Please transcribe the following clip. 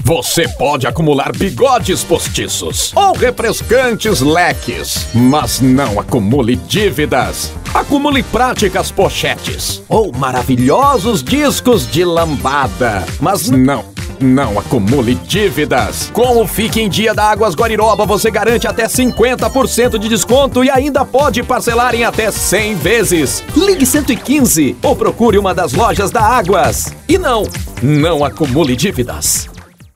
Você pode acumular bigodes postiços ou refrescantes leques, mas não acumule dívidas. Acumule práticas pochetes ou maravilhosos discos de lambada, mas não acumule dívidas. Com o Fique em Dia da Águas Guariroba, você garante até 50% de desconto e ainda pode parcelar em até 100 vezes. Ligue 115 ou procure uma das lojas da Águas. E não acumule dívidas.